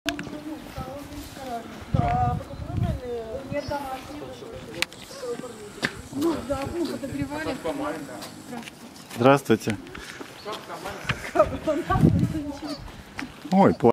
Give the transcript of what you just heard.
Да, нет домашнего. Ну да, мы подогревали. Здравствуйте. Ой,